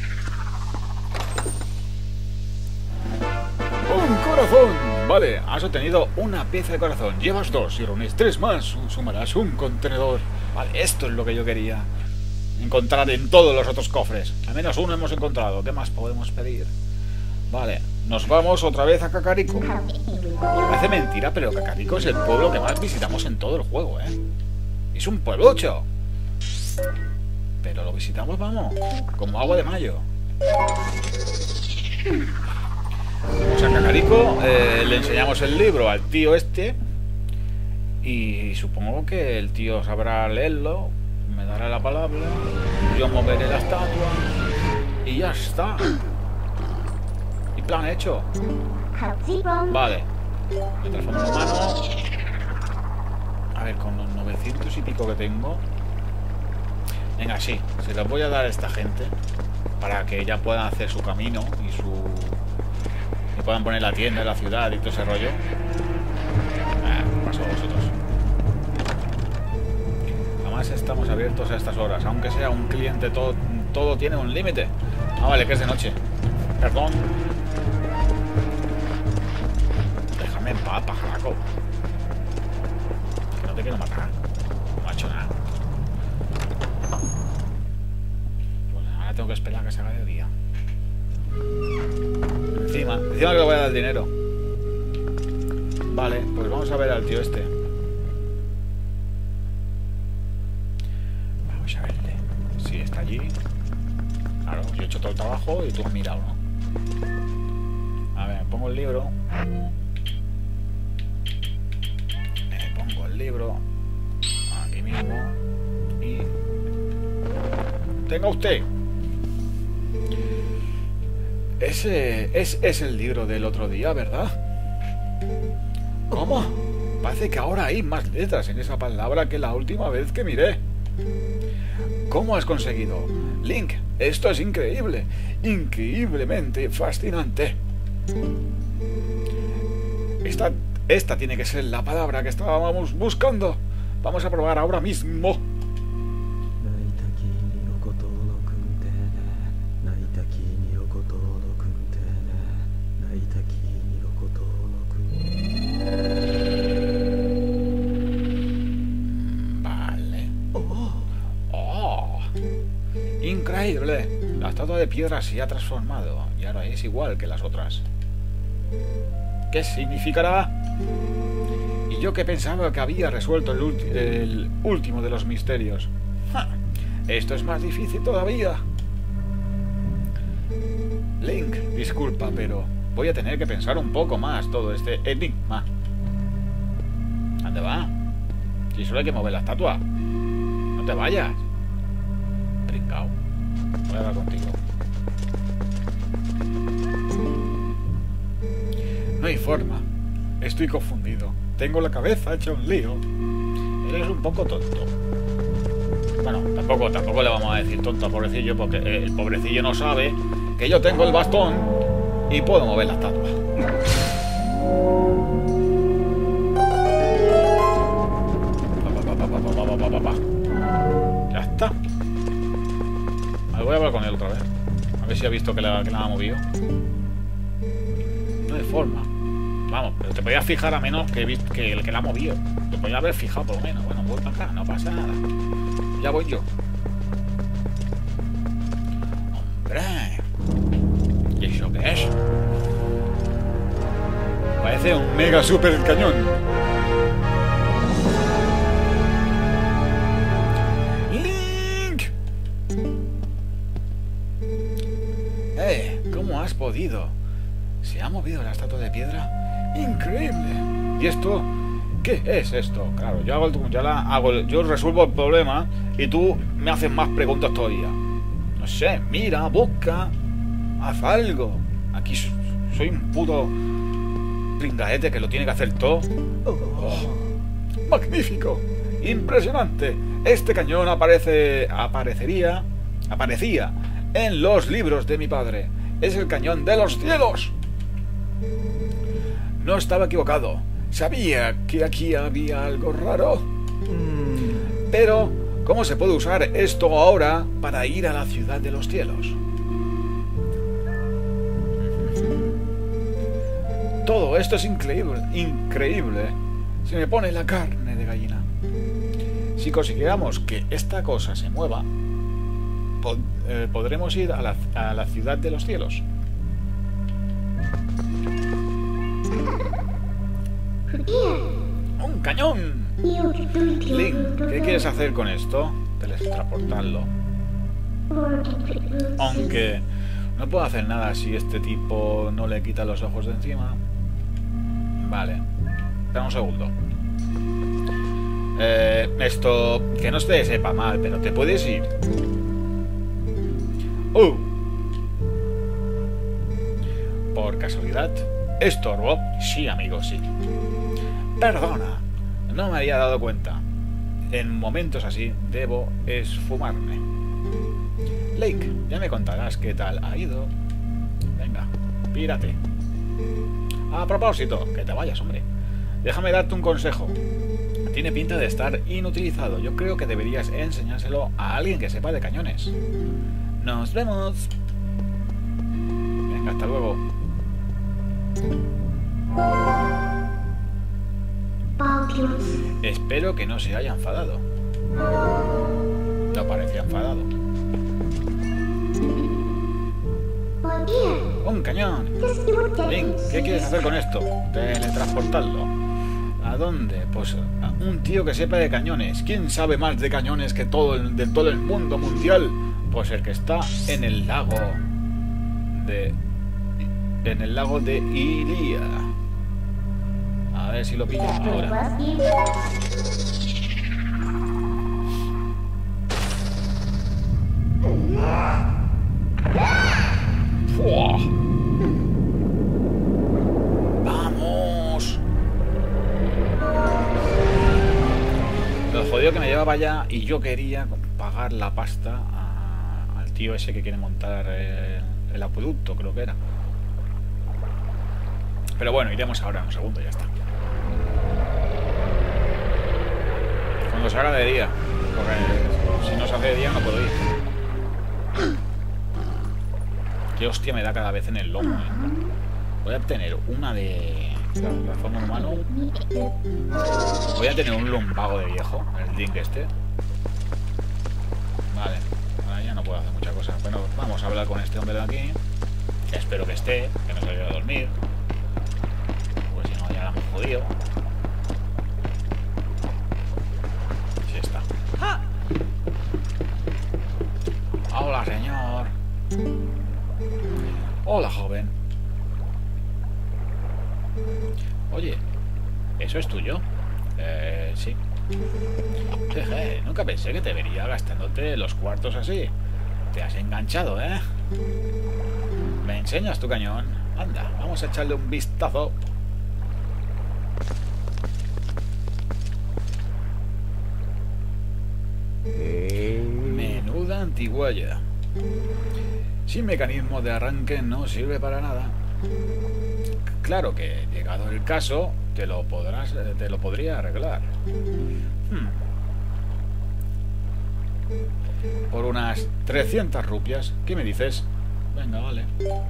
¡Un corazón! Vale, has obtenido una pieza de corazón. Llevas dos. Si reúnes tres más, sumarás un contenedor. Vale, esto es lo que yo quería encontrar en todos los otros cofres. Al menos uno hemos encontrado. ¿Qué más podemos pedir? Vale, nos vamos otra vez a Kakariko. Parece mentira, pero Kakariko es el pueblo que más visitamos en todo el juego, ¿eh? Es un pueblucho. Pero lo visitamos, vamos, como agua de mayo. Vamos a Kakariko, eh, le enseñamos el libro al tío este. Y supongo que el tío sabrá leerlo. Me dará la palabra. Yo moveré la estatua. Y ya está. Y plan hecho. Vale. Me transformo en humano. A ver, con los novecientos y pico que tengo. Venga, sí. Se los voy a dar a esta gente. Para que ya puedan hacer su camino. Y su... Y puedan poner la tienda en la ciudad y todo ese rollo. Ah, paso a vosotros. Jamás estamos abiertos a estas horas. Aunque sea un cliente, todo, todo tiene un límite. Ah, vale, que es de noche. Perdón. Déjame en paz, pajaraco. Que no te quiero matar. No ha hecho nada. Pues ahora tengo que esperar a que se haga de día. Encima, encima que le voy a dar dinero. Vale, pues vamos a ver al tío este. allí. Claro, yo he hecho todo el trabajo y tú has mirado, ¿no? A ver, pongo el libro. Me pongo el libro aquí mismo. Y... tenga usted. Ese es, es el libro del otro día, ¿verdad? ¿Cómo? Parece que ahora hay más letras en esa palabra que la última vez que miré. ¿Cómo has conseguido? Link, esto es increíble. Increíblemente fascinante. Esta, esta tiene que ser la palabra que estábamos buscando. Vamos a probar ahora mismo. Vale. Oh. Oh. Increíble. La estatua de piedra se ha transformado y ahora es igual que las otras. ¿Qué significará? Y yo que pensaba que había resuelto el, el último de los misterios. ¡Ja! Esto es más difícil todavía. Link, disculpa, pero voy a tener que pensar un poco más todo este enigma. ¿Dónde va? Si solo hay que mover la estatua. No te vayas. Pringao. Voy a hablar contigo. No hay forma. Estoy confundido. Tengo la cabeza hecha un lío. Eres un poco tonto. Bueno, tampoco, tampoco le vamos a decir tonto al pobrecillo, porque el pobrecillo no sabe que yo tengo el bastón y puedo mover la estatua. Ya está. Voy a hablar con él otra vez. A ver si ha visto que la, que la ha movido. No hay forma. Vamos, pero te podías fijar a menos que, que el que la ha movido. Te podías haber fijado por lo menos. Bueno, voy para acá, no pasa nada. Ya voy yo. ¡Hombre! ¿Y eso qué es? Parece un mega super cañón. ¡Link! ¡Eh! ¿Cómo has podido? ¿Se ha movido la estatua de piedra? ¡Increíble! ¿Y esto? ¿Qué es esto? Claro, yo hago el, ya la hago, yo resuelvo el problema y tú me haces más preguntas todavía. No sé, mira, busca, haz algo. Aquí soy un puto pringaete que lo tiene que hacer todo. Oh, ¡magnífico! ¡Impresionante! Este cañón aparece, aparecería, aparecía en los libros de mi padre. Es el cañón de los cielos. No estaba equivocado. Sabía que aquí había algo raro. Pero, ¿cómo se puede usar esto ahora para ir a la ciudad de los cielos? Todo esto es increíble, increíble. Se me pone la carne de gallina. Si consiguiéramos que esta cosa se mueva, pod eh, podremos ir a la, a la ciudad de los cielos. ¡Un cañón! Link, ¿qué quieres hacer con esto? Teletransportarlo. Aunque no puedo hacer nada si este tipo no le quita los ojos de encima. Vale. Espera un segundo. Eh, esto... Que no te sepa mal, pero te puedes ir. ¡Uh! Por casualidad. ¿Estorbo? Sí, amigo, sí. Perdona. No me había dado cuenta. En momentos así, debo esfumarme. Lake, ya me contarás qué tal ha ido. Venga, pírate. A propósito, que te vayas, hombre. Déjame darte un consejo. Tiene pinta de estar inutilizado. Yo creo que deberías enseñárselo a alguien que sepa de cañones. Nos vemos. Venga, hasta luego. Espero que no se haya enfadado. No parecía enfadado. ¡Un cañón! Link, ¿qué quieres hacer con esto? Teletransportarlo. ¿A dónde? Pues a un tío que sepa de cañones. ¿Quién sabe más de cañones que todo el, de todo el mundo mundial? Pues el que está en el lago de... En el lago de Ilia. A ver si lo pillo ahora. ¡Fua! ¡Vamos! Lo jodido que me llevaba allá y yo quería pagar la pasta a, al tío ese que quiere montar el, el acueducto, creo que era. Pero bueno, iremos ahora en un segundo, ya está. Cuando se haga de día, porque si no se hace de día no puedo ir. Qué hostia me da cada vez en el lomo, ¿eh? Voy a tener una de... La forma humano. Voy a tener un lumbago de viejo, el link este. Vale, ahora ya no puedo hacer muchas cosas. Bueno, vamos a hablar con este hombre de aquí. Que espero que esté, que no se vaya a dormir. Pues si no, ya la hemos jodido. Sí está. Hola, señor. Hola, joven. Oye, ¿eso es tuyo? Eh, sí. Jeje, nunca pensé que te vería gastándote los cuartos así. Te has enganchado, ¿eh? ¿Me enseñas tu cañón? Anda, vamos a echarle un vistazo. Menuda antiguaya. Sin mecanismo de arranque no sirve para nada. Claro que, llegado el caso, te lo podrás, te lo podría arreglar. Hmm. Por unas trescientas rupias. ¿Qué me dices? Venga, vale.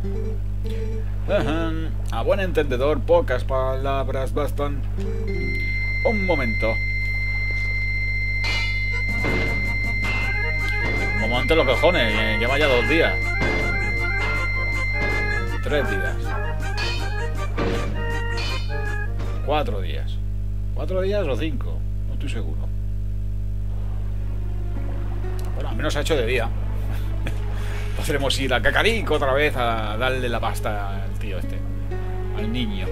A buen entendedor, pocas palabras bastan. Un momento. Un momento los cojones. Lleva ya dos días. Tres días. Cuatro días. ¿Cuatro días o cinco? No estoy seguro. Bueno, al menos ha hecho de día. Podremos ir a Cacarico otra vez a darle la pasta al tío este. Al niño.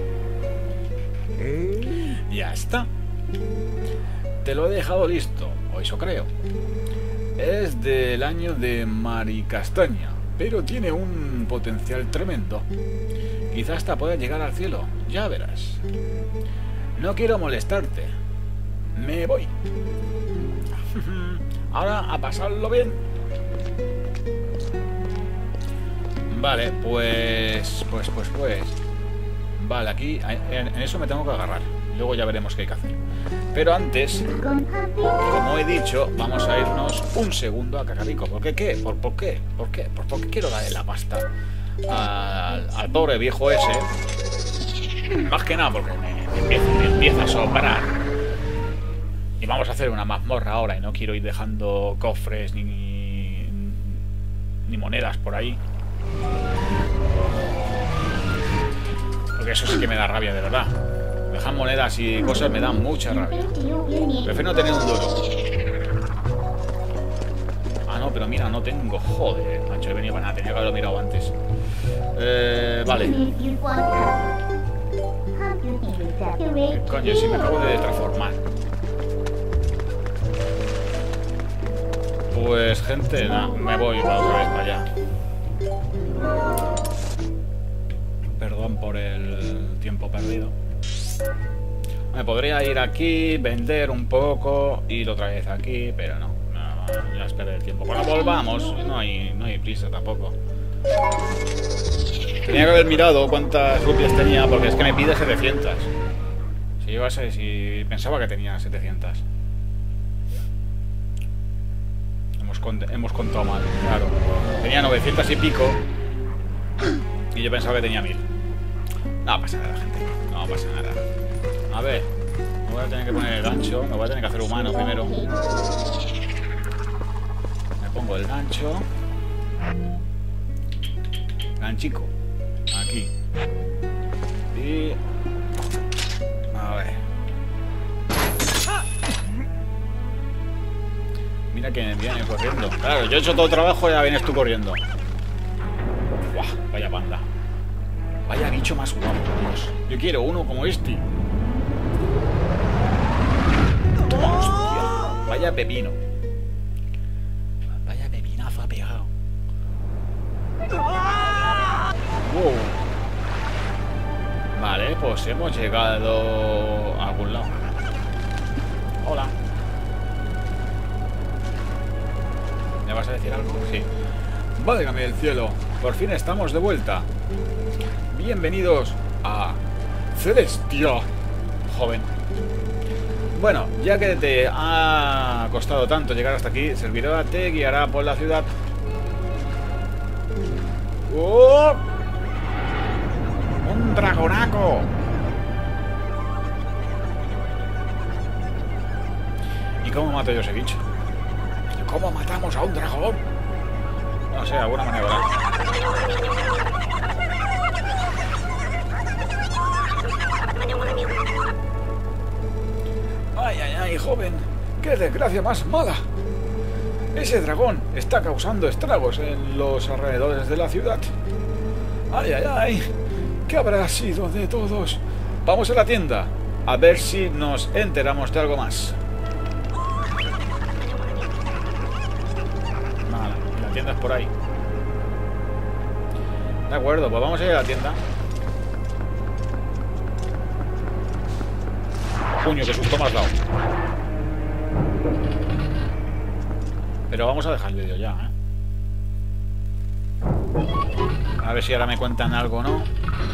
Ya está. Te lo he dejado listo. O eso creo. Es del año de Maricastaña, pero tiene un potencial tremendo. Quizás hasta pueda llegar al cielo. Ya verás. No quiero molestarte. Me voy. Ahora a pasarlo bien. Vale, pues... Pues, pues, pues... Vale, aquí... En, en eso me tengo que agarrar. Luego ya veremos qué hay que hacer. Pero antes, como he dicho, vamos a irnos un segundo a Cacarico. ¿Por qué? ¿Qué? ¿Por, por qué? ¿Por qué? ¿Por, por qué quiero darle la pasta al, al pobre viejo ese? Más que nada porque me, me, empieza, me empieza a sobrar. Y vamos a hacer una mazmorra ahora y no quiero ir dejando cofres ni, ni monedas por ahí. Porque eso sí que me da rabia, de verdad. Dejar monedas y cosas me dan mucha rabia. Prefiero no tener un duro. Ah, no, pero mira, no tengo. Joder, macho, he venido para nada. Tenía que haberlo mirado antes. Eh, vale. ¿Qué coño? Si me acabo de transformar. Pues, gente, nada, me voy para otra vez para allá. Perdón por el tiempo perdido. Me podría ir aquí, vender un poco, ir otra vez aquí, pero no, no, ya es perder el tiempo. Bueno, volvamos, no hay, no hay prisa tampoco. Tenía que haber mirado cuántas rupias tenía, porque es que me pide setecientas. Si yo sé, si pensaba que tenía setecientas. Hemos, cont hemos contado mal, claro. Tenía novecientas y pico, y yo pensaba que tenía mil. No pasa nada, gente, no pasa nada. A ver, me voy a tener que poner el gancho. Me voy a tener que hacer humano primero. Me pongo el gancho. Ganchico. Aquí. Y... A ver. Mira que viene corriendo. Claro, yo he hecho todo el trabajo y ya vienes tú corriendo. Buah, vaya panda. Vaya bicho más guapo, Dios. Yo quiero uno como este. Toma, hostia. Vaya pepino. Vaya pepinazo ha pegado. Wow. Vale, pues hemos llegado a algún lado. Hola. ¿Me vas a decir algo? Sí. Válgame el cielo. Por fin estamos de vuelta. Bienvenidos a Celestia, joven. Bueno, ya que te ha costado tanto llegar hasta aquí, Servidora te guiará por la ciudad. ¡Oh! ¡Un dragonaco! ¿Y cómo mato yo a ese bicho? ¿Cómo matamos a un dragón? No sé, de alguna manera. Ay, ay, ay, joven. ¡Qué desgracia más mala! Ese dragón está causando estragos en los alrededores de la ciudad. Ay, ay, ay. ¿Qué habrá sido de todos? Vamos a la tienda a ver si nos enteramos de algo más. Vale, la tienda es por ahí. De acuerdo, pues vamos a ir a la tienda. Puño, qué susto me has dado. Pero vamos a dejar el vídeo ya, ¿eh? A ver si ahora me cuentan algo o no.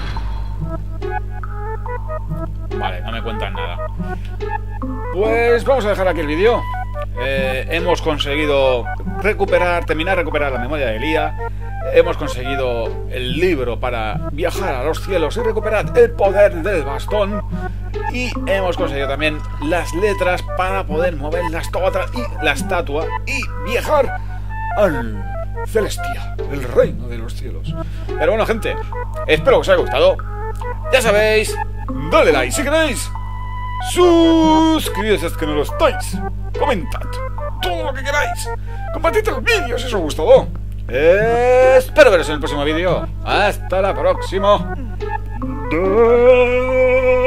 Vale, no me cuentan nada. Pues vamos a dejar aquí el vídeo. Eh, hemos conseguido recuperar, terminar de recuperar la memoria de Elia. Hemos conseguido el libro para viajar a los cielos y recuperar el poder del bastón. Y hemos conseguido también las letras para poder mover la estatua y, la estatua y viajar al Celestia, el reino de los cielos. Pero bueno, gente, espero que os haya gustado. Ya sabéis, dale like si queréis. Suscribíos si es que no lo estáis. Comentad todo lo que queráis. Compartid el vídeo si os ha gustado. Espero veros en el próximo vídeo. Hasta la próxima.